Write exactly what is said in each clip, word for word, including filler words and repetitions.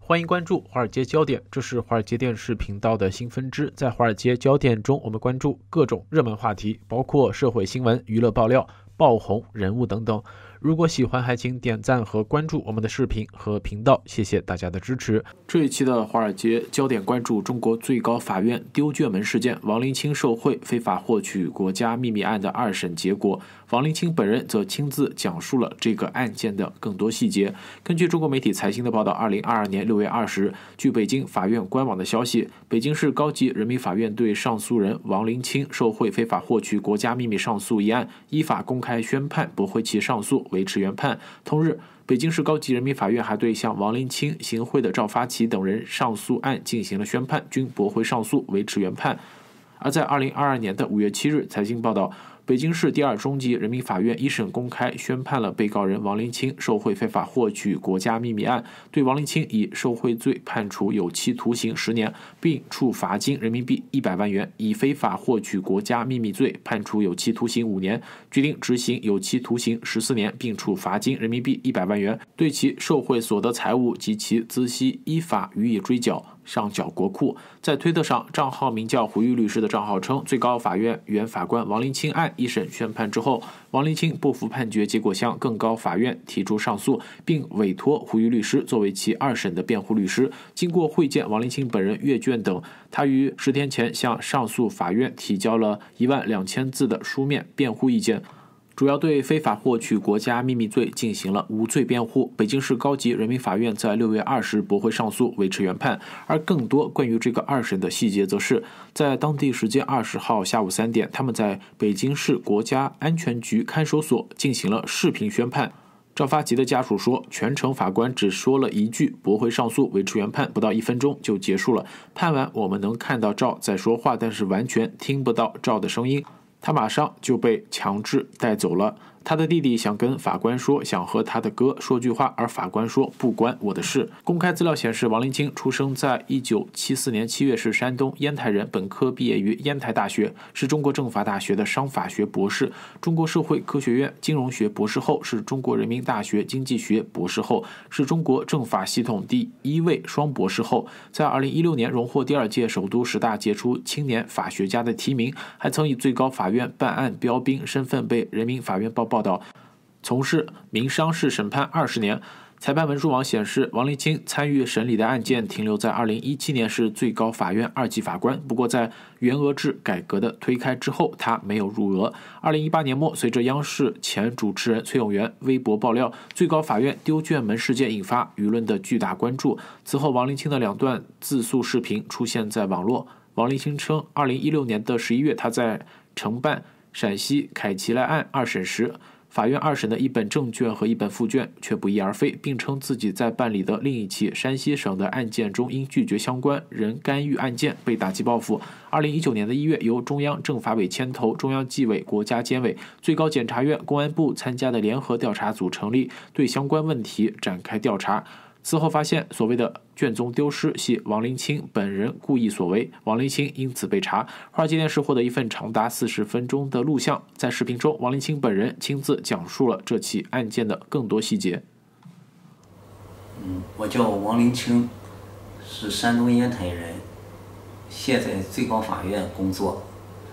欢迎关注华尔街焦点，这是华尔街电视频道的新分支。在华尔街焦点中，我们关注各种热门话题，包括社会新闻、娱乐爆料、爆红人物等等。如果喜欢，还请点赞和关注我们的视频和频道，谢谢大家的支持。这一期的华尔街焦点关注中国最高法院丢卷门事件，王林清受贿非法获取国家秘密案的二审结果。王林清本人则亲自讲述了这个案件的更多细节。根据中国媒体财新的报道，二零二二年六月二十日，据北京法院官网的消息，北京市高级人民法院对上诉人王林清受贿非法获取国家秘密上诉一案依法公开宣判，驳回其上诉，维持原判。同日，北京市高级人民法院还对向王林清行贿的赵发起等人上诉案进行了宣判，均驳回上诉，维持原判。而在二零二二年的五月七日，财经报道，北京市第二中级人民法院一审公开宣判了被告人王林清受贿非法获取国家秘密案，对王林清以受贿罪判处有期徒刑十年，并处罚金人民币一百万元；以非法获取国家秘密罪判处有期徒刑五年，决定执行有期徒刑十四年，并处罚金人民币一百万元，对其受贿所得财物及其孳息依法予以追缴，上缴国库。在推特上，账号名叫胡玉律师的账号称，最高法院原法官王林清案一审宣判之后，王林清不服判决，结果向更高法院提出上诉，并委托胡玉律师作为其二审的辩护律师。经过会见王林清本人、阅卷等，他于十天前向上诉法院提交了一万两千字的书面辩护意见，主要对非法获取国家秘密罪进行了无罪辩护。北京市高级人民法院在六月二十日驳回上诉，维持原判。而更多关于这个二审的细节，则是在当地时间二十号下午三点，他们在北京市国家安全局看守所进行了视频宣判。赵发起的家属说，全程法官只说了一句驳回上诉，维持原判，不到一分钟就结束了。判完，我们能看到赵在说话，但是完全听不到赵的声音。他马上就被强制带走了。他的弟弟想跟法官说，想和他的哥说句话，而法官说不关我的事。公开资料显示，王林清出生在一九七四年七月，是山东烟台人，本科毕业于烟台大学，是中国政法大学的商法学博士，中国社会科学院金融学博士后，是中国人民大学经济学博士后，是中国政法系统第一位双博士后。在二零一六年荣获第二届首都十大杰出青年法学家的提名，还曾以最高法院办案标兵身份被人民法院报报道，从事民商事审判二十年。裁判文书网显示，王林清参与审理的案件停留在二零一七年，是最高法院二级法官。不过在原额制改革的推开之后，他没有入额。二零一八年末，随着央视前主持人崔永元微博爆料最高法院丢卷门事件，引发舆论的巨大关注。此后，王林清的两段自诉视频出现在网络。王林清称，二零一六年的十一月，他在承办陕西凯奇莱案二审时，法院二审的一本正卷和一本附卷却不翼而飞，并称自己在办理的另一起山西省的案件中，因拒绝相关人干预案件被打击报复。二零一九年的一月，由中央政法委牵头，中央纪委、国家监委、最高检察院、公安部参加的联合调查组成立，对相关问题展开调查。此后发现，所谓的卷宗丢失系王林清本人故意所为，王林清因此被查。华尔街电视获得一份长达四十分钟的录像，在视频中，王林清本人亲自讲述了这起案件的更多细节。 嗯，我叫王林清，是山东烟台人，现在最高法院工作，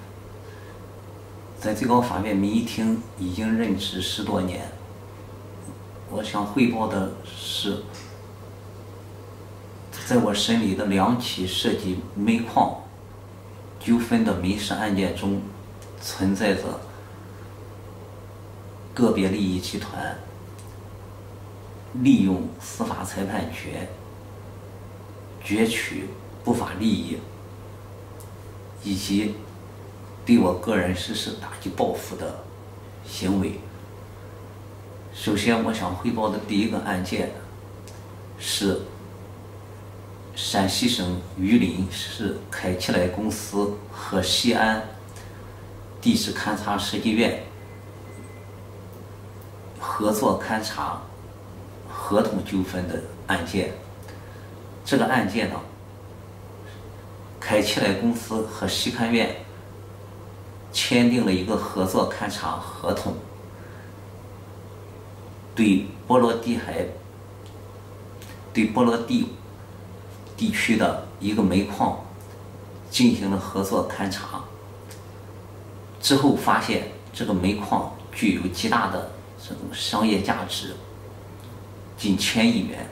在最高法院民意厅已经任职十多年。我想汇报的是，在我审理的两起涉及煤矿纠纷的民事案件中，存在着个别利益集团利用司法裁判权攫取不法利益，以及对我个人实施打击报复的行为。首先，我想汇报的第一个案件是陕西省榆林市凯奇莱公司和西安地质勘察设计院合作勘察合同纠纷的案件。这个案件呢，凯奇莱公司和西勘院签订了一个合作勘察合同，对波罗的海、对波罗的地区的一个煤矿进行了合作勘察，之后发现这个煤矿具有极大的这种商业价值，近千亿元。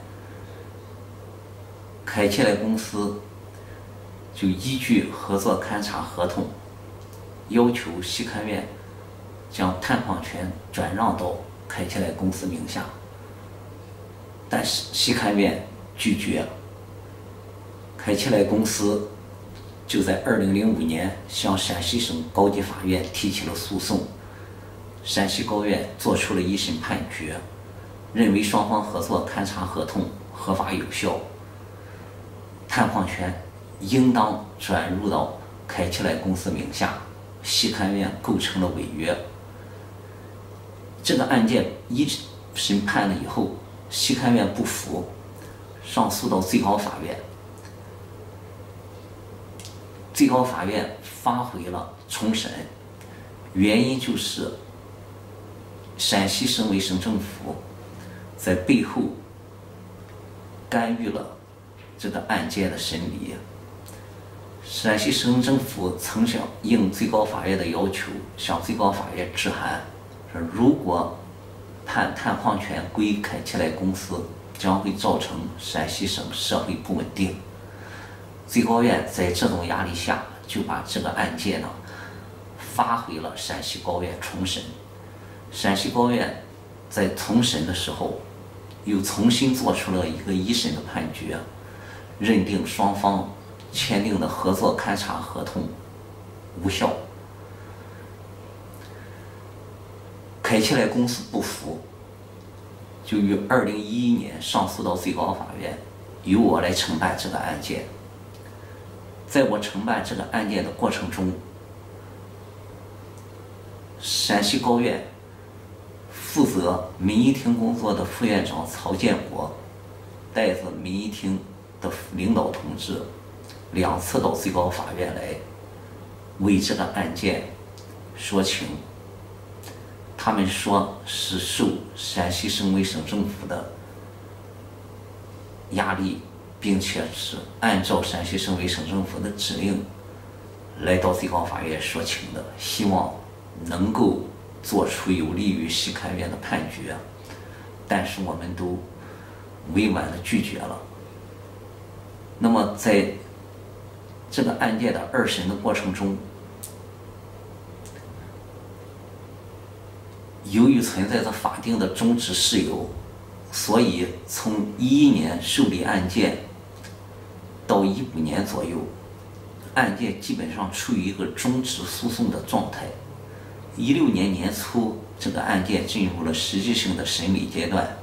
凯切莱公司就依据合作勘察合同，要求西勘院将探矿权转让到凯切莱公司名下，但是西勘院拒绝。凯切莱公司就在二零零五年向陕西省高级法院提起了诉讼，陕西高院作出了一审判决，认为双方合作勘察合同合法有效，探矿权应当转入到凯切莱公司名下，西勘院构成了违约。这个案件一审判了以后，西勘院不服，上诉到最高法院。最高法院发回了重审，原因就是陕西省委省政府在背后干预了这个案件的审理。陕西省政府曾想应最高法院的要求，向最高法院致函，说如果判探矿权归凯切莱公司，将会造成陕西省社会不稳定。最高院在这种压力下，就把这个案件呢发回了陕西高院重审。陕西高院在重审的时候，又重新做出了一个一审的判决，认定双方签订的合作勘察合同无效。凯切莱公司不服，就于二零一一年上诉到最高法院，由我来承办这个案件。在我承办这个案件的过程中，陕西高院负责民意厅工作的副院长曹建国带着民意厅的领导同志两次到最高法院来为这个案件说情。他们说是受陕西省委省政府的压力，并且是按照陕西省委省政府的指令来到最高法院说情的，希望能够做出有利于西勘院的判决，但是我们都委婉的拒绝了。那么在这个案件的二审的过程中，由于存在着法定的终止事由，所以从一一年受理案件到一五年左右，案件基本上处于一个终止诉讼的状态。一六年年初，这个案件进入了实质性的审理阶段。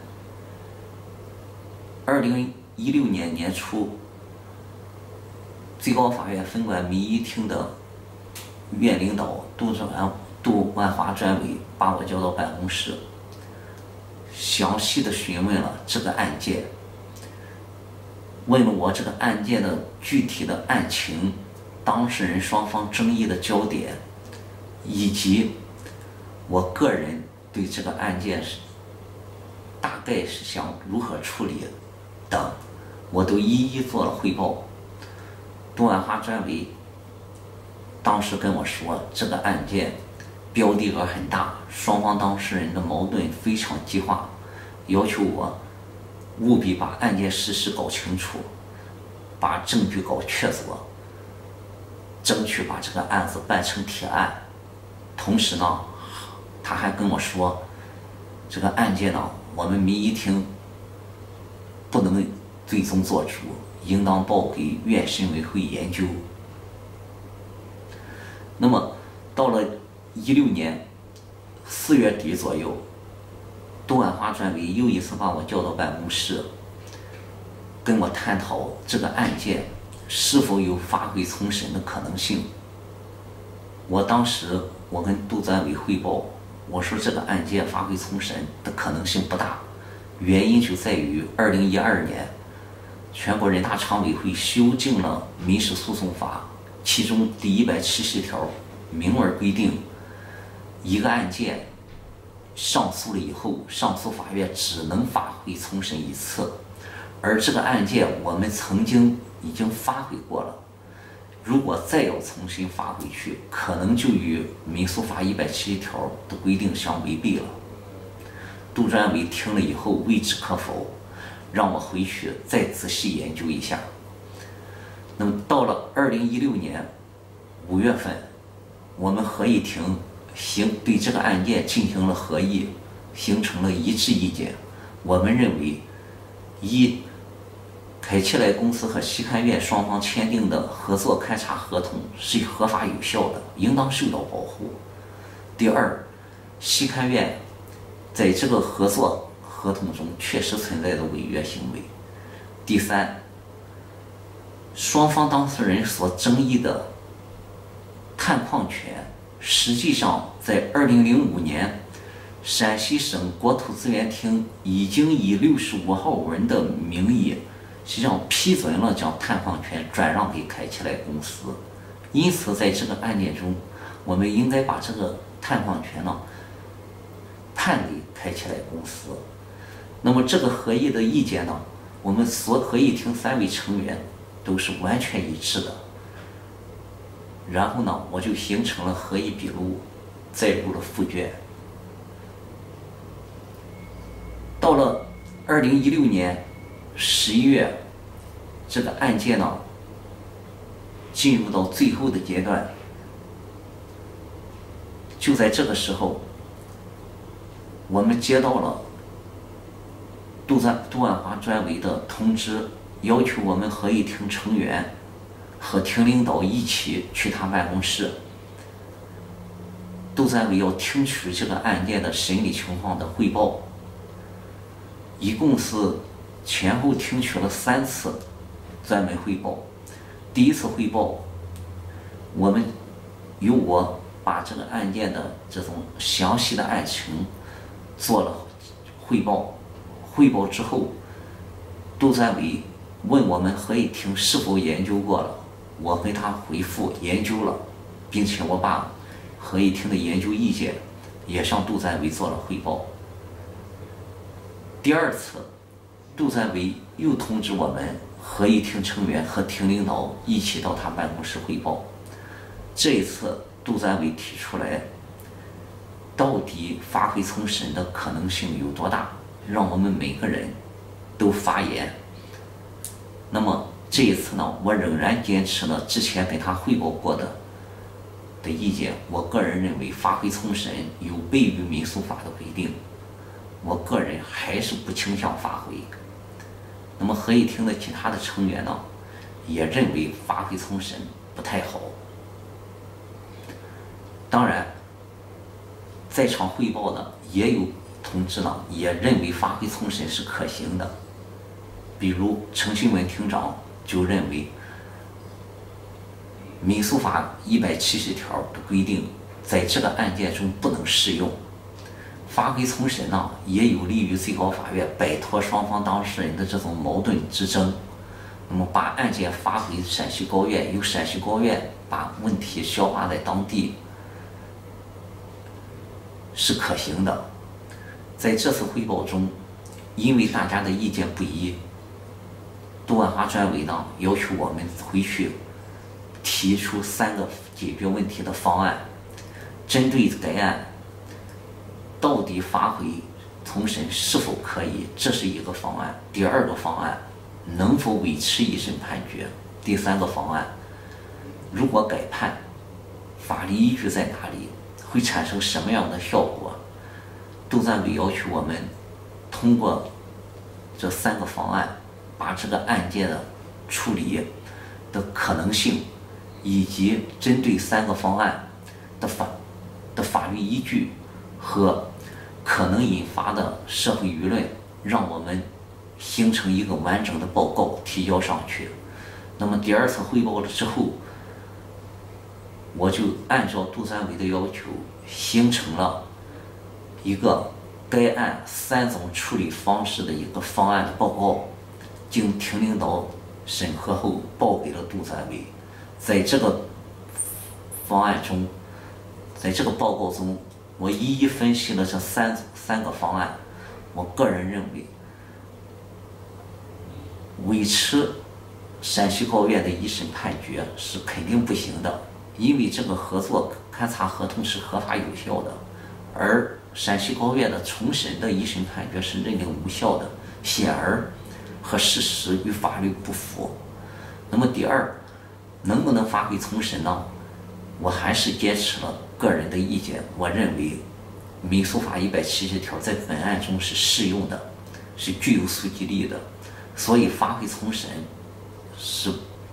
二零一六年年初，最高法院分管民意厅的院领导杜专杜万华专委把我叫到办公室，详细的询问了这个案件，问了我这个案件的具体的案情，当事人双方争议的焦点，以及我个人对这个案件是大概是想如何处理等，我都一一做了汇报。杜万华专委当时跟我说，这个案件标的额很大，双方当事人的矛盾非常激化，要求我务必把案件事实搞清楚，把证据搞确凿，争取把这个案子办成铁案。同时呢，他还跟我说，这个案件呢，我们民意厅不能最终做主，应当报给院审委会研究。那么到了一六年四月底左右，杜万华专委又一次把我叫到办公室，跟我探讨这个案件是否有发回重审的可能性。我当时我跟杜专委汇报，我说这个案件发回重审的可能性不大，原因就在于二零一二年全国人大常委会修订了民事诉讼法，其中第一百七十条明文规定，一个案件上诉了以后，上诉法院只能发回重审一次， 而这个案件我们曾经已经发回过了，如果再要重新发回去，可能就与民诉法一百七十条的规定相违背了。杜专委听了以后未置可否，让我回去再仔细研究一下。那么到了二零一六年五月份，我们合议庭行对这个案件进行了合议，形成了一致意见。我们认为，一，凯奇莱公司和西勘院双方签订的合作勘查合同是合法有效的，应当受到保护。第二，西勘院在这个合作合同中确实存在的违约行为。第三，双方当事人所争议的探矿权，实际上在二零零五年，陕西省国土资源厅已经以六十五号文的名义，实际上批准了将探矿权转让给凯奇莱公司。因此，在这个案件中，我们应该把这个探矿权呢判给凯奇莱公司。那么这个合议的意见呢，我们所合议庭三位成员都是完全一致的。然后呢，我就形成了合议笔录，载入了附卷。到了二零一六年十一月，这个案件呢进入到最后的阶段。就在这个时候，我们接到了杜专杜万华专委的通知，要求我们合议庭成员和庭领导一起去他办公室。杜专委要听取这个案件的审理情况的汇报，一共是前后听取了三次专门汇报。第一次汇报，我们由我把这个案件的这种详细的案情做了汇报。汇报之后，杜专委问我们合议庭是否研究过了，我给他回复研究了，并且我把合议庭的研究意见也向杜专委做了汇报。第二次，杜专委又通知我们合议庭成员和庭领导一起到他办公室汇报。这一次，杜专委提出来，到底发回重审的可能性有多大，让我们每个人都发言。那么这一次呢，我仍然坚持了之前跟他汇报过的的意见。我个人认为，发回重审有悖于民诉法的规定，我个人还是不倾向发回。那么合议庭的其他的成员呢，也认为发回重审不太好。当然，在场汇报的也有同志呢，也认为发回重审是可行的。比如陈训文庭长就认为，民诉法一百七十条的规定在这个案件中不能适用。发回重审呢，也有利于最高法院摆脱双方当事人的这种矛盾之争。那么把案件发回陕西高院，由陕西高院把问题消化在当地，是可行的。在这次汇报中，因为大家的意见不一，杜万华专委呢要求我们回去提出三个解决问题的方案。针对该案到底发回重审是否可以，这是一个方案。第二个方案，能否维持一审判决？第三个方案，如果改判，法律依据在哪里？会产生什么样的效果？杜专委要求我们通过这三个方案，把这个案件的处理的可能性，以及针对三个方案的法的法律依据和可能引发的社会舆论，让我们形成一个完整的报告提交上去。那么第二次汇报了之后，我就按照杜专委的要求，形成了一个该案三种处理方式的一个方案的报告，经庭领导审核后报给了杜专委。在这个方案中，在这个报告中，我一一分析了这三三个方案。我个人认为， 维持陕西高院的一审判决是肯定不行的，因为这个合作勘查合同是合法有效的，而陕西高院的重审的一审判决是认定无效的，显而和事实与法律不符。那么第二，能不能发回重审呢？我还是坚持了个人的意见，我认为民诉法一百七十条在本案中是适用的，是具有诉及力的，所以发回重审是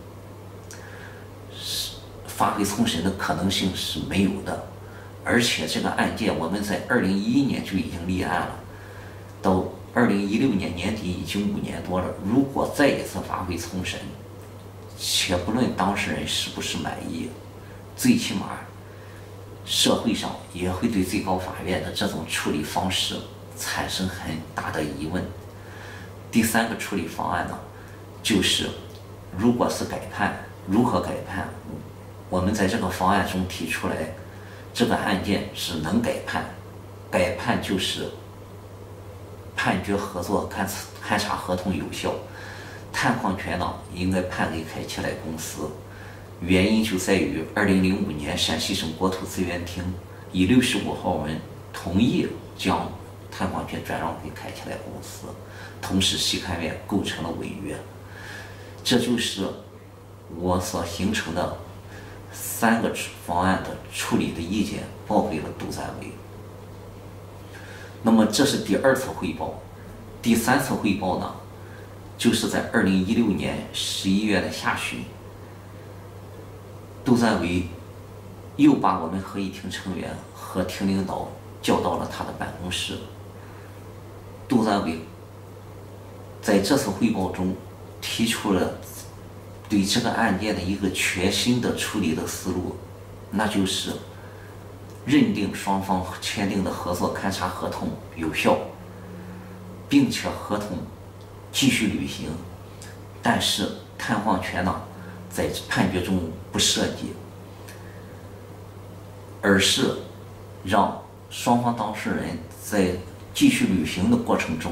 是发回重审的可能性是没有的。而且这个案件我们在二零一一年就已经立案了，到二零一六年年底已经五年多了。如果再一次发回重审，且不论当事人是不是满意，最起码社会上也会对最高法院的这种处理方式产生很大的疑问。第三个处理方案呢，就是如果是改判，如何改判？我们在这个方案中提出来，这个案件是能改判，改判就是判决合作勘勘查合同有效，探矿权呢应该判给开启来公司。原因就在于二零零五年陕西省国土资源厅以六十五号文同意将探矿权转让给开启来公司，同时西勘院构成了违约。这就是我所形成的三个方案的处理的意见报给了杜赞委。那么这是第二次汇报，第三次汇报呢，就是在二零一六年十一月的下旬，杜赞委又把我们合议庭成员和庭领导叫到了他的办公室。杜赞委在这次汇报中提出了对这个案件的一个全新的处理的思路，那就是认定双方签订的合作勘查合同有效，并且合同继续履行，但是探矿权呢在判决中不涉及，而是让双方当事人在继续履行的过程中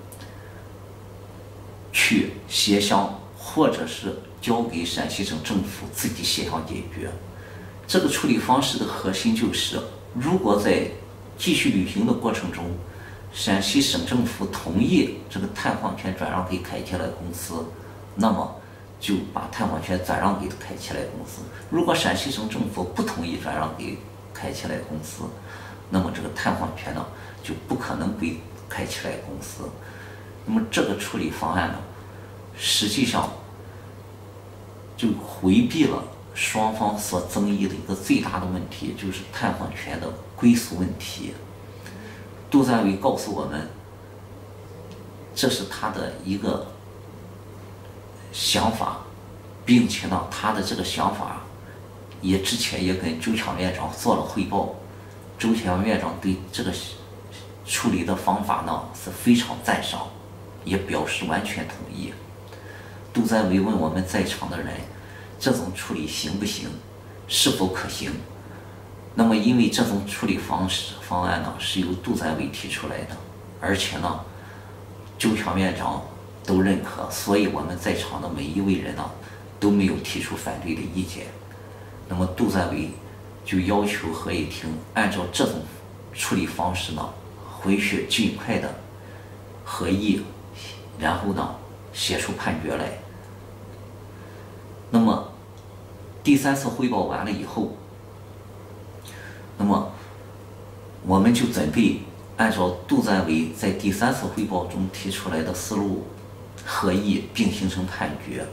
去协商，或者是交给陕西省政府自己协商解决。这个处理方式的核心就是，如果在继续履行的过程中，陕西省政府同意这个探矿权转让给开启来公司，那么就把探矿权转让给开启来公司。如果陕西省政府不同意转让给开启来公司，那么这个探矿权呢就不可能归开启来公司。那么这个处理方案呢，实际上就回避了双方所争议的一个最大的问题，就是探矿权的归属问题。杜赞委告诉我们，这是他的一个想法，并且呢，他的这个想法也之前也跟周强院长做了汇报。周强院长对这个处理的方法呢是非常赞赏，也表示完全同意。杜赞委问我们在场的人，这种处理行不行，是否可行？那么因为这种处理方式方案呢是由杜赞委提出来的，而且呢周强院长都认可，所以我们在场的每一位人呢都没有提出反对的意见。那么杜赞委就要求合议庭按照这种处理方式呢，回去尽快的合议，然后呢写出判决来。那么第三次汇报完了以后，那么我们就准备按照杜赞委在第三次汇报中提出来的思路合议，并形成判决。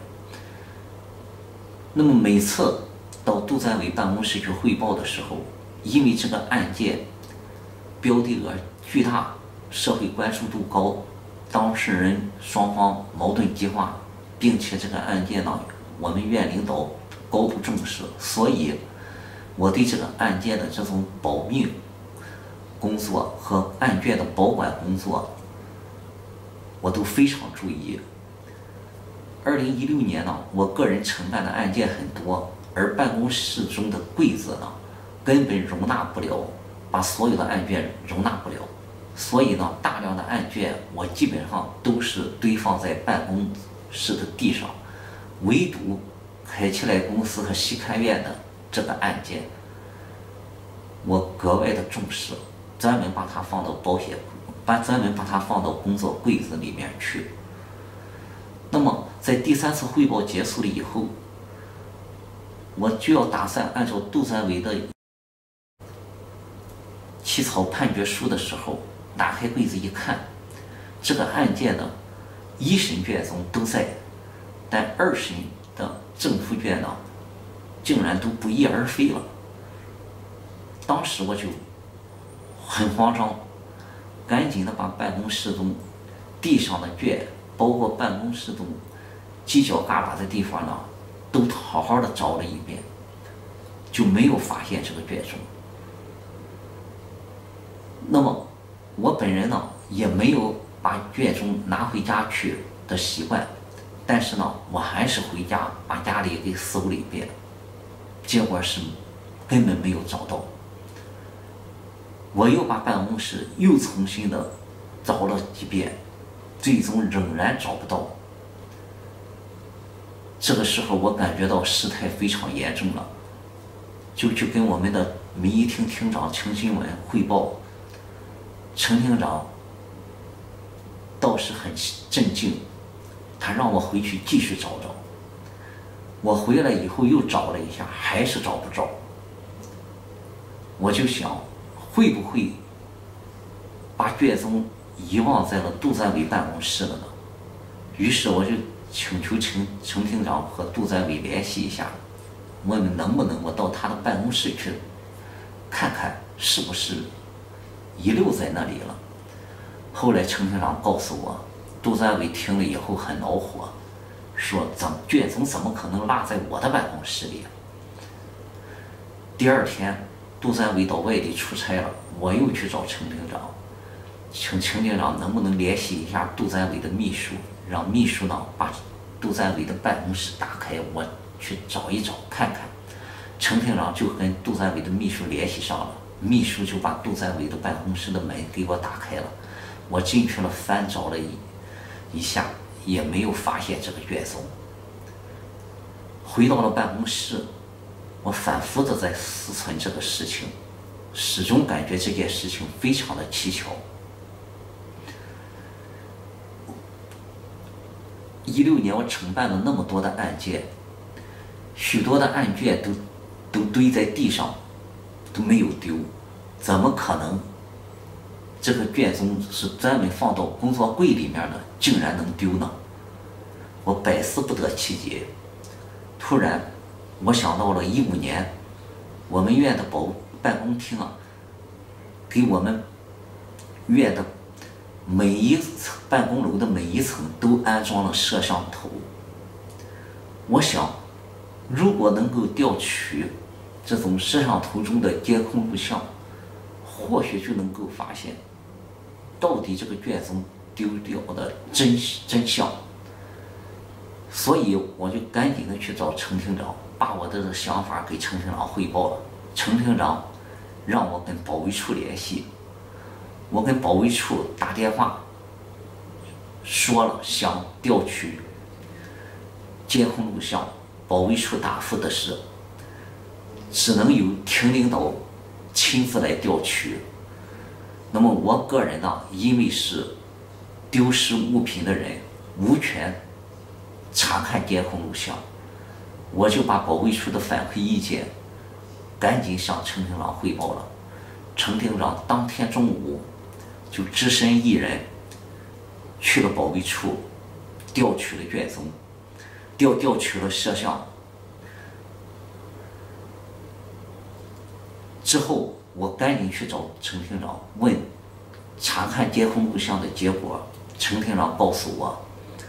那么每次到杜赞委办公室去汇报的时候，因为这个案件标的额巨大，社会关注度高，当事人双方矛盾激化，并且这个案件呢我们院领导高度重视，所以我对这个案件的这种保密工作和案卷的保管工作我都非常注意。二零一六年呢，我个人承办的案件很多，而办公室中的柜子呢根本容纳不了，把所有的案卷容纳不了，所以呢大量的案卷我基本上都是堆放在办公室的地上，唯独开起来公司和西勘院的这个案件，我格外的重视，专门把它放到保险，把专门把它放到工作柜子里面去。那么在第三次汇报结束了以后，我就要打算按照杜专委的起草判决书的时候，打开柜子一看，这个案件呢，一审卷宗都在，但二审的正负卷呢，竟然都不翼而飞了。当时我就很慌张，赶紧的把办公室中地上的卷，包括办公室中犄角旮旯的地方呢，都好好的找了一遍，就没有发现这个卷宗。那么我本人呢，也没有把卷宗拿回家去的习惯，但是呢，我还是回家把家里给搜了一遍，结果是根本没有找到。我又把办公室又重新的找了几遍，最终仍然找不到。这个时候我感觉到事态非常严重了，就去跟我们的民医厅厅长程新文汇报。程厅长倒是很镇静，他让我回去继续找找。我回来以后又找了一下，还是找不着。我就想，会不会把卷宗遗忘在了杜专委办公室了呢？于是我就请求程程厅长和杜专委联系一下，问问能不能我到他的办公室去看看，是不是遗留在那里了。后来程厅长告诉我，杜专委听了以后很恼火，说怎么卷宗怎么可能落在我的办公室里？第二天杜专委到外地出差了，我又去找程厅长，请程厅长能不能联系一下杜专委的秘书，让秘书呢把杜专委的办公室打开，我去找一找看看。程厅长就跟杜专委的秘书联系上了，秘书就把杜专委的办公室的门给我打开了。我进去了，翻找了一一下，也没有发现这个卷宗。回到了办公室，我反复的在思忖这个事情，始终感觉这件事情非常的蹊跷。一六年我承办了那么多的案件，许多的案卷都都堆在地上，都没有丢，怎么可能这个卷宗是专门放到工作柜里面的，竟然能丢呢？我百思不得其解。突然我想到了一五年我们院的保办公厅啊，给我们院的每一层办公楼的每一层都安装了摄像头。我想如果能够调取这种摄像头中的监控录像，或许就能够发现到底这个卷宗丢掉的真真相。所以我就赶紧的去找程厅长，把我的这个想法给程厅长汇报了。程厅长让我跟保卫处联系，我跟保卫处打电话说了想调取监控录像，保卫处答复的是只能由厅领导亲自来调取。那么我个人呢，因为是丢失物品的人，无权查看监控录像，我就把保卫处的反馈意见赶紧向程厅长汇报了。程厅长当天中午就只身一人去了保卫处，调取了卷宗，调调取了摄像。之后我赶紧去找程厅长问查看监控录像的结果。程厅长告诉我，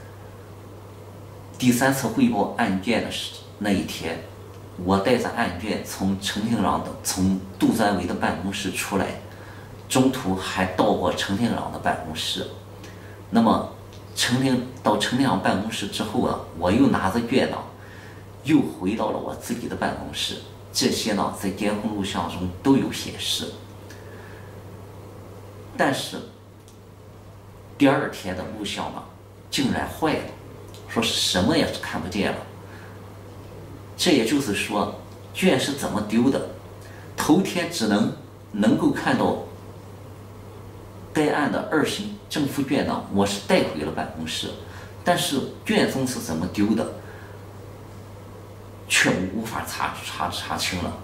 第三次汇报案卷的那一天，我带着案卷从程厅长的从杜专委的办公室出来，中途还到过程厅长的办公室。那么程厅到程厅长办公室之后啊，我又拿着卷呢，又回到了我自己的办公室。这些呢，在监控录像中都有显示。但是第二天的录像呢，竟然坏了， 说是什么也是看不见了。这也就是说，卷是怎么丢的？头天只能能够看到该案的二审正副卷呢，我是带回了办公室，但是卷宗是怎么丢的，却无法查查查清了。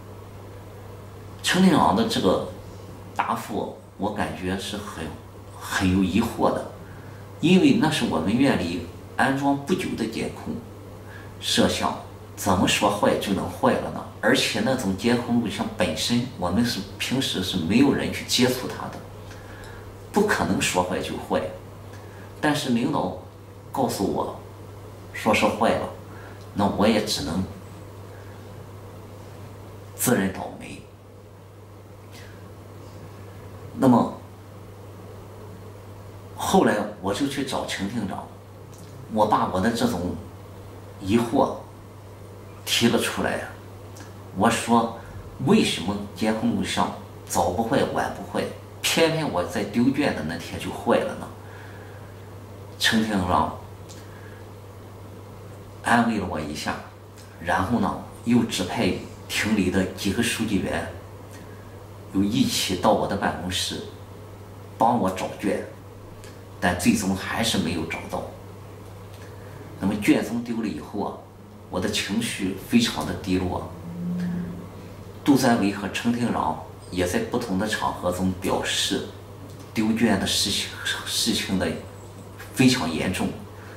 陈厅长的这个答复，我感觉是很很有疑惑的，因为那是我们院里安装不久的监控摄像，怎么说坏就能坏了呢？而且那种监控录像本身，我们是平时是没有人去接触它的，不可能说坏就坏。但是领导告诉我说是坏了，那我也只能自认倒霉。那么后来我就去找陈厅长，我把我的这种疑惑提了出来。我说，为什么监控录像早不坏晚不坏，偏偏我在丢卷的那天就坏了呢？陈厅长安慰了我一下，然后呢，又指派厅里的几个书记员又一起到我的办公室帮我找卷，但最终还是没有找到。那么卷宗丢了以后啊，我的情绪非常的低落。杜三伟和陈厅长也在不同的场合中表示，丢卷的事情事情的非常严重，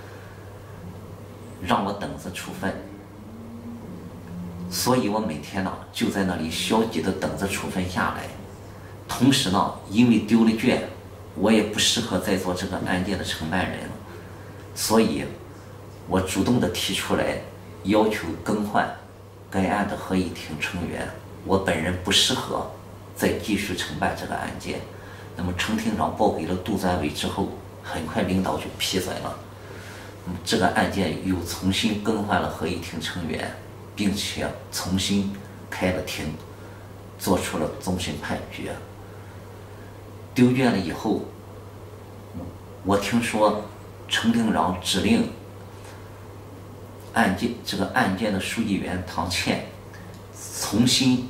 让我等着处分。所以我每天呢就在那里消极的等着处分下来。同时呢，因为丢了卷，我也不适合再做这个案件的承办人了，所以我主动的提出来要求更换该案的合议庭成员，我本人不适合再继续承办这个案件。那么陈厅长报给了杜三伟之后，很快领导就批准了，嗯，这个案件又重新更换了合议庭成员，并且重新开了庭，做出了终审判决。丢卷了以后，我听说陈厅长指令案件这个案件的书记员唐倩重新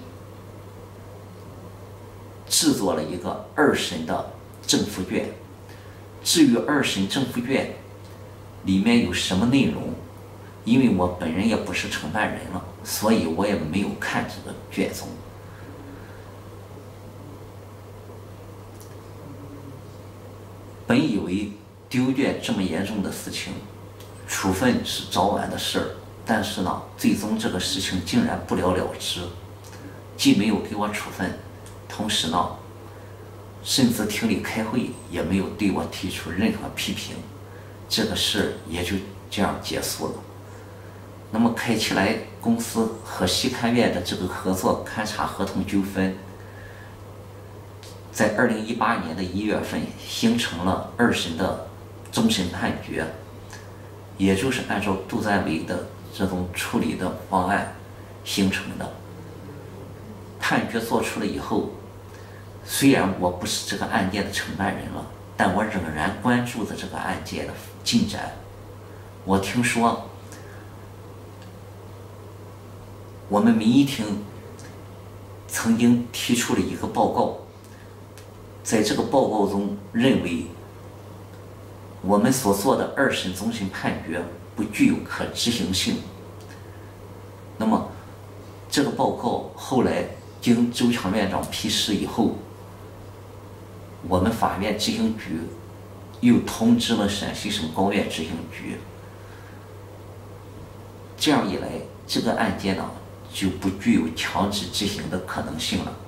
制作了一个二审的正副卷。至于二审正副卷里面有什么内容，因为我本人也不是承办人了，所以我也没有看这个卷宗。本以为丢卷这么严重的事情，处分是早晚的事儿，但是呢，最终这个事情竟然不了了之，既没有给我处分，同时呢，甚至厅里开会也没有对我提出任何批评，这个事也就这样结束了。那么开起来公司和西勘院的这个合作勘察合同纠纷，在二零一八年的一月份形成了二审的终审判决，也就是按照杜三伟的这种处理的方案形成的。判决做出了以后，虽然我不是这个案件的承办人了，但我仍然关注着这个案件的进展。我听说我们民意厅曾经提出了一个报告，在这个报告中认为我们所做的二审终审判决不具有可执行性。那么这个报告后来经周强院长批示以后，我们法院执行局又通知了陕西省高院执行局，这样一来，这个案件呢就不具有强制执行的可能性了，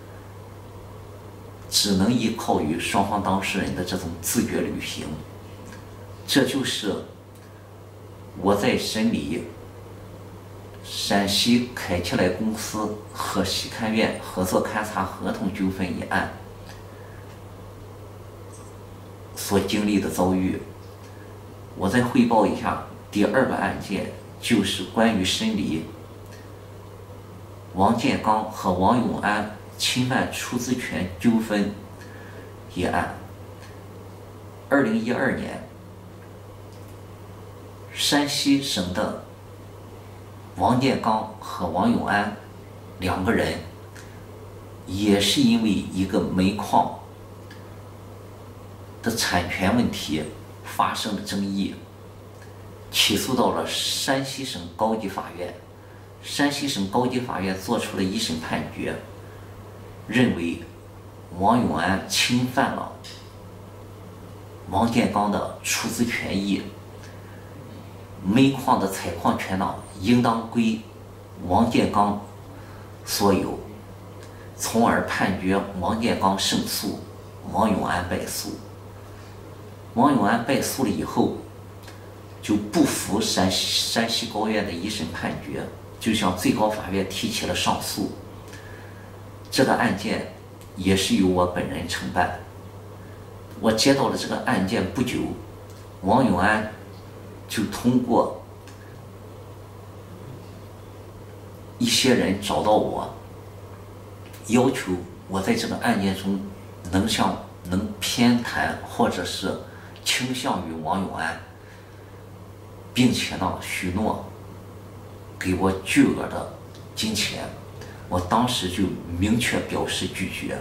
只能依靠于双方当事人的这种自觉履行。这就是我在审理陕西凯奇莱公司和西勘院合作勘察合同纠纷一案所经历的遭遇。我再汇报一下第二个案件，就是关于审理王建刚和王永安侵犯出资权纠纷一案。二零一二年山西省的王建刚和王永安两个人也是因为一个煤矿的产权问题发生了争议，起诉到了山西省高级法院。山西省高级法院作出了一审判决，认为王永安侵犯了王建刚的出资权益，煤矿的采矿权呢应当归王建刚所有，从而判决王建刚胜诉，王永安败诉。王永安败诉了以后，就不服山西山西高院的一审判决，就向最高法院提起了上诉。这个案件也是由我本人承办。我接到了这个案件不久，王永安就通过一些人找到我，要求我在这个案件中能向能偏袒或者是倾向于王永安，并且呢许诺给我巨额的金钱。我当时就明确表示拒绝。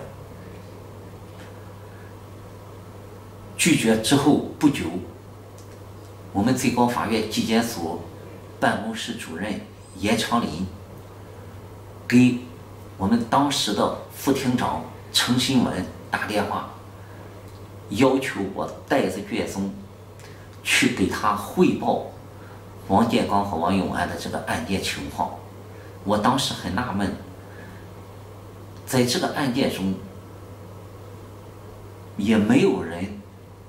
拒绝之后不久，我们最高法院纪检组办公室主任严长林给我们当时的副厅长程新文打电话，要求我带着卷宗去给他汇报王建刚和王永安的这个案件情况。我当时很纳闷，在这个案件中也没有人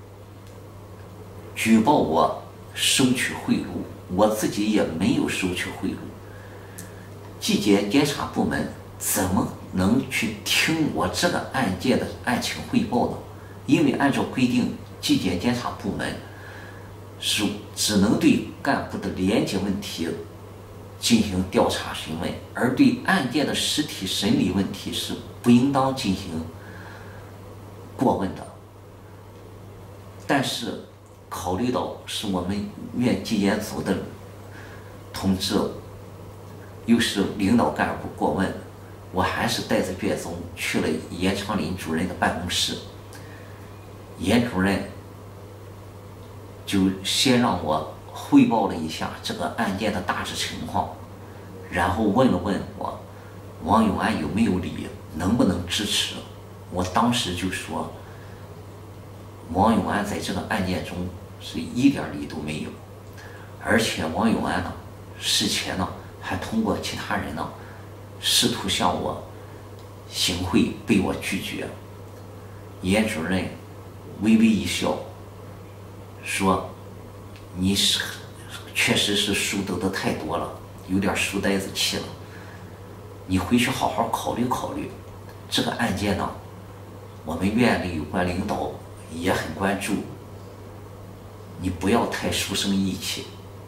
举报我收取贿赂，我自己也没有收取贿赂，纪检监察部门怎么能去听我这个案件的案情汇报呢？因为按照规定，纪检监察部门是只能对干部的廉洁问题进行调查询问，而对案件的实体审理问题是不应当进行过问的。但是考虑到是我们院纪检组的同志，又是领导干部过问，我还是带着卷宗去了严长林主任的办公室。严主任就先让我汇报了一下这个案件的大致情况，然后问了问我王永安有没有理，能不能支持。我当时就说，王永安在这个案件中是一点理都没有，而且王永安呢事前呢还通过其他人呢试图向我行贿，被我拒绝。严主任微微一笑，说你是确实是书读的太多了，有点书呆子气了，你回去好好考虑考虑。这个案件呢，我们院里有关领导也很关注，你不要太书生意气。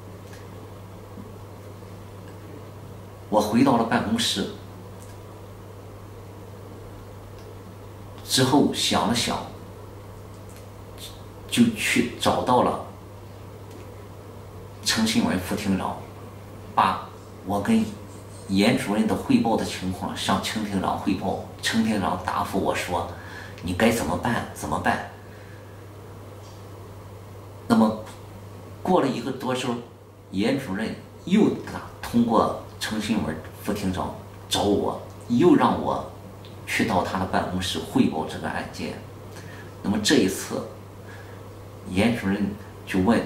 我回到了办公室之后想了想，就去找到了程新文副厅长，把我跟严主任的汇报的情况向程厅长汇报。程厅长答复我说，你该怎么办怎么办。那么过了一个多周，严主任又打通过程新文副厅长找我，又让我去到他的办公室汇报这个案件。那么这一次严主任就问，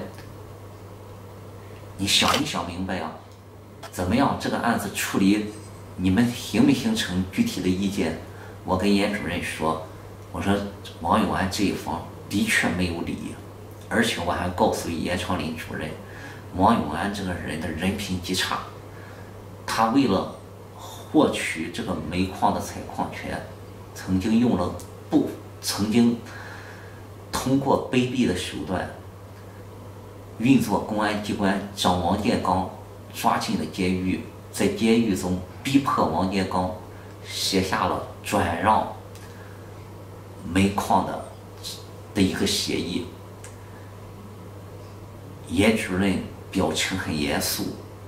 你想没想明白啊，怎么样这个案子处理，你们形没形成具体的意见？我跟严主任说，我说王永安这一方的确没有理，而且我还告诉严长林主任，王永安这个人的人品极差，他为了获取这个煤矿的采矿权，曾经用了不曾经通过卑鄙的手段运作公安机关，将王建刚抓进了监狱，在监狱中逼迫王建刚写下了转让煤矿的的一个协议。严主任表情很严肃，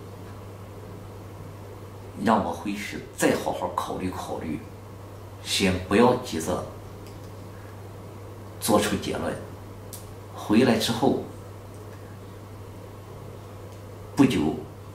让我回去再好好考虑考虑，先不要急着做出结论。回来之后不久，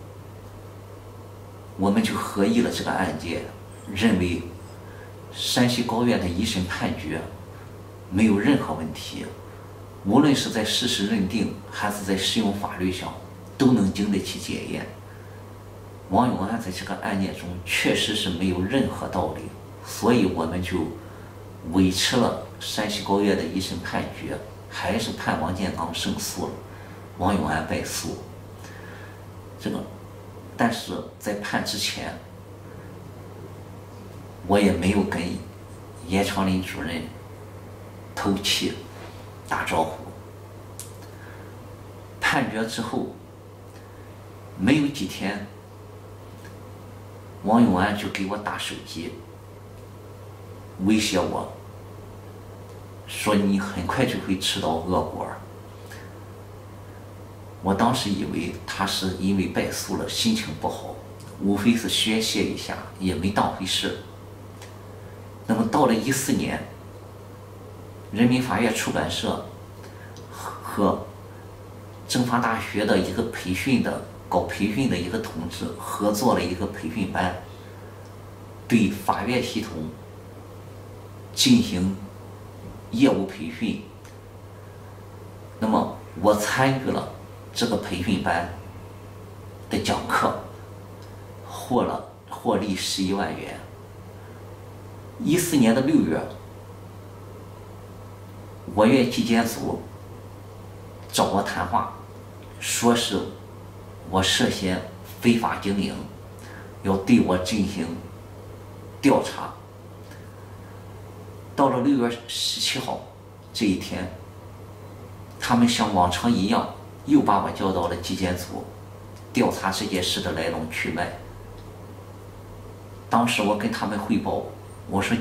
我们就合议了这个案件，认为山西高院的一审判决没有任何问题，无论是在事实认定还是在适用法律上，都能经得起检验。王永安在这个案件中确实是没有任何道理，所以我们就维持了山西高院的一审判决，还是判王建刚胜诉了，王永安败诉。这个，但是在判之前，我也没有跟严长林主任透气打招呼。判决之后没有几天，王永安就给我打手机，威胁我说你很快就会吃到恶果。我当时以为他是因为败诉了心情不好，无非是宣泄一下，也没当回事。那么到了一四年，人民法院出版社和政法大学的一个培训的搞培训的一个同志合作了一个培训班，对法院系统进行业务培训。那么我参与了这个培训班的讲课，获了获利十一万元。一四年的六月，我院纪检组找我谈话，说是我涉嫌非法经营，要对我进行调查。到了六月十七号这一天，他们像往常一样又把我叫到了纪检组，调查这件事的来龙去脉。当时我跟他们汇报，我说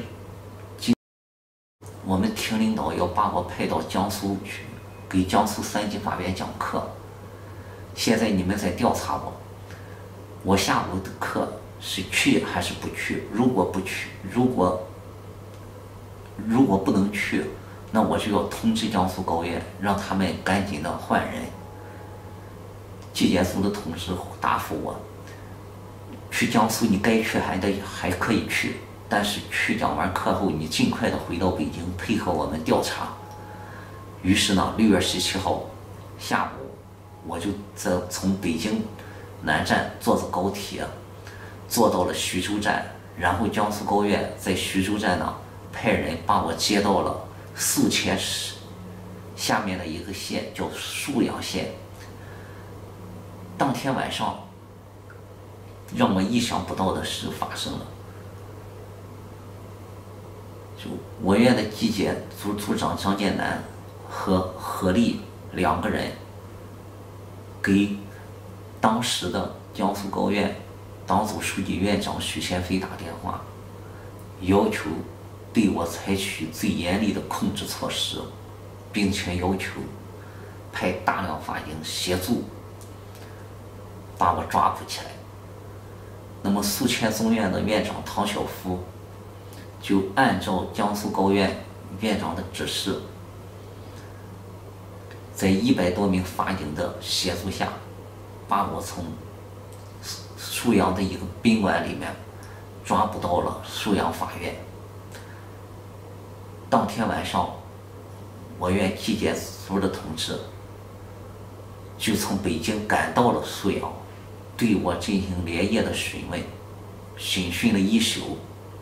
我们厅领导要把我派到江苏去，给江苏三级法院讲课。现在你们在调查我，我下午的课是去还是不去？如果不去，如果如果不能去，那我就要通知江苏高院，让他们赶紧的换人。纪检组的同志答复我，去江苏你该去还得还可以去，但是去讲完课后，你尽快的回到北京配合我们调查。于是呢，六月十七号下午，我就在从北京南站坐着高铁，坐到了徐州站，然后江苏高院在徐州站呢派人把我接到了宿迁市下面的一个县，叫沭阳县。当天晚上，让我意想不到的事发生了。就我院的纪检组组长张建南和何丽两个人给当时的江苏高院党组书记院长许宪飞打电话，要求对我采取最严厉的控制措施，并且要求派大量法警协助把我抓捕起来。那么宿迁总院的院长唐晓夫就按照江苏高院院长的指示，在一百多名法警的协助下，把我从沭阳的一个宾馆里面抓捕到了沭阳法院。当天晚上，我院纪检组的同志就从北京赶到了沭阳，对我进行连夜的询问，审讯了一宿。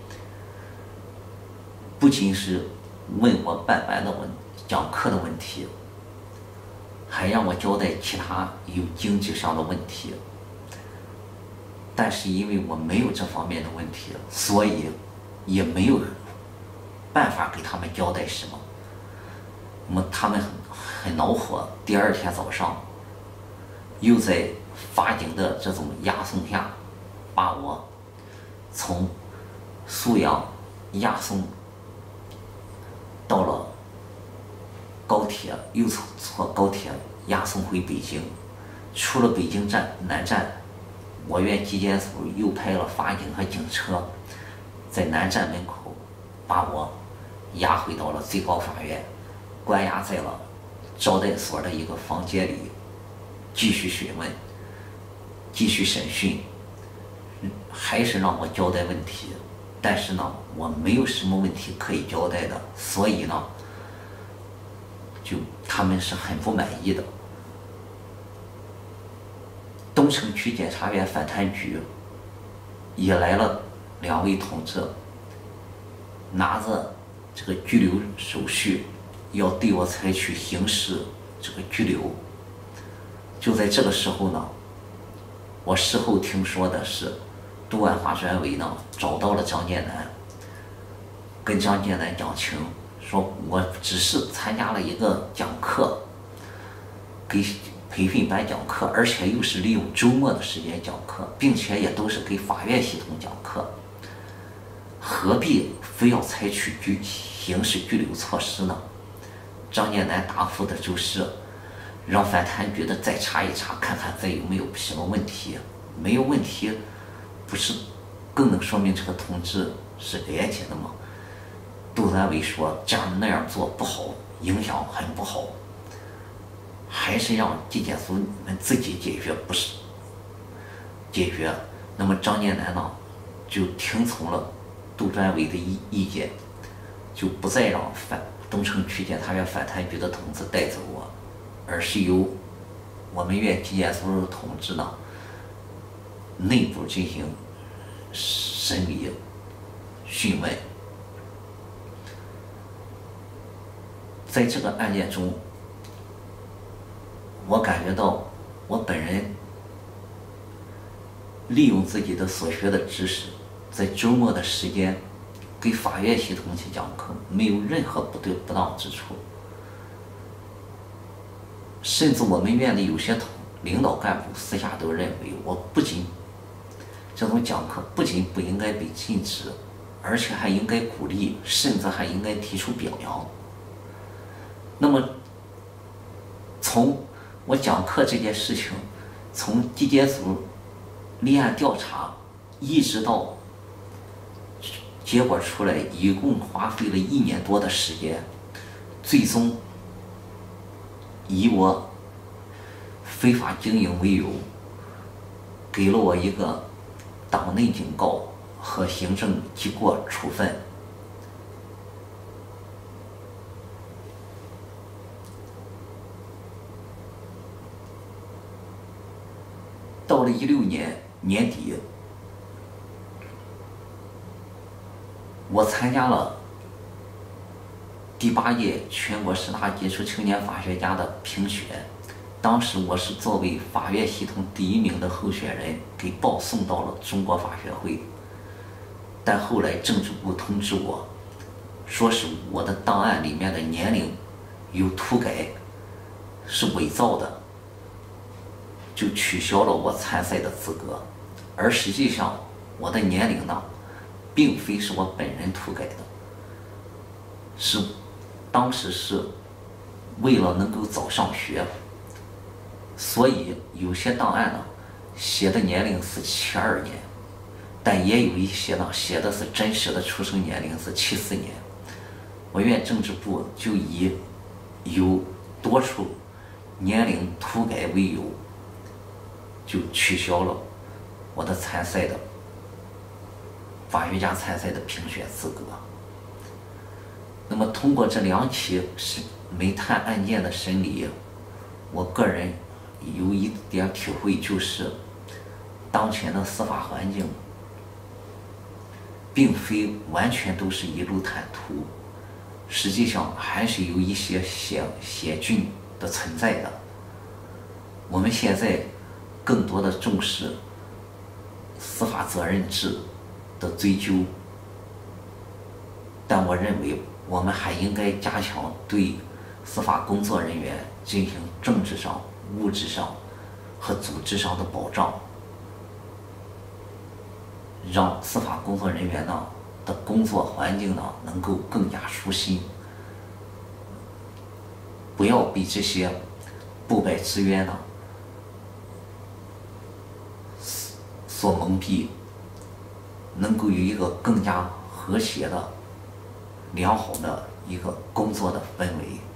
不仅是问我办班的问讲课的问题，还让我交代其他有经济上的问题。但是因为我没有这方面的问题，所以也没有办法给他们交代什么。那么他们很很恼火，第二天早上又在法警的这种押送下，把我从沭阳押送到了高铁，又坐高铁押送回北京。 除了北京站南站，我院纪检组又派了法警和警车，在南站门口把我押回到了最高法院，关押在了招待所的一个房间里，继续询问，继续审讯，还是让我交代问题，但是呢，我没有什么问题可以交代的，所以呢，就他们是很不满意的。东城区检察院反贪局也来了两位同志，拿着这个拘留手续，要对我采取刑事这个拘留。就在这个时候呢，我事后听说的是，督案化专委呢找到了张建南，跟张建南讲情，说我只是参加了一个讲课，给培训班讲课，而且又是利用周末的时间讲课，并且也都是给法院系统讲课，何必非要采取拘刑事拘留措施呢？张建南答复的就是让反贪局的再查一查，看看再有没有什么问题，没有问题，不是更能说明这个同志是廉洁的吗？督安委说这样那样做不好，影响很不好，还是让纪检组你们自己解决，不是解决。那么张建南呢，就听从了督专委的意意见，就不再让反东城区检察院反贪局的同志带走我，而是由我们院纪检组的同志呢内部进行审理讯问。在这个案件中，我感觉到我本人利用自己的所学的知识，在周末的时间给法院系统去讲课，没有任何不对不当之处。甚至我们院里有些同领导干部私下都认为，我不仅这种讲课不仅不应该被禁止，而且还应该鼓励，甚至还应该提出表扬。那么从我讲课这件事情，从纪检组立案调查一直到结果出来，一共花费了一年多的时间，最终以我非法经营为由，给了我一个党内警告和行政记过处分。到了一六年年底，我参加了第八届全国十大杰出青年法学家的评选，当时我是作为法院系统第一名的候选人给报送到了中国法学会，但后来政治部通知我，说是我的档案里面的年龄有涂改，是伪造的，就取消了我参赛的资格。而实际上我的年龄呢，并非是我本人涂改的，是当时是为了能够早上学，所以有些档案呢写的年龄是七二年，但也有一些呢写的是真实的出生年龄是七四年。我院政治部就以有多处年龄涂改为由，就取消了我的参赛的法学家参赛的评选资格。那么通过这两起煤炭案件的审理，我个人有一点体会，就是当前的司法环境并非完全都是一路坦途，实际上还是有一些险险峻的存在的。我们现在更多的重视司法责任制的追究，但我认为我们还应该加强对司法工作人员进行政治上、物质上和组织上的保障，让司法工作人员呢的工作环境呢能够更加舒心，不要被这些不白之冤呢所蒙蔽，能够有一个更加和谐的、良好的一个工作的氛围。